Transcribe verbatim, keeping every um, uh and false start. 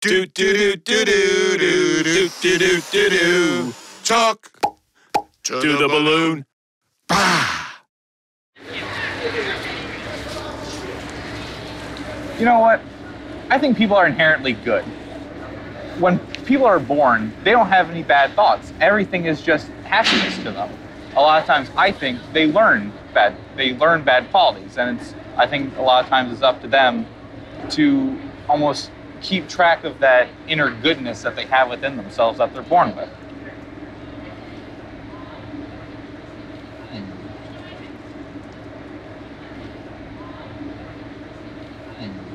Do do do do do do do do do do do. Talk to the balloon. Bah! You know what? I think people are inherently good. When people are born, they don't have any bad thoughts. Everything is just happiness to them. A lot of times, I think they learn bad. They learn bad qualities, and it's. I think a lot of times it's up to them to almost keep track of that inner goodness that they have within themselves that they're born with. Hmm. Hmm.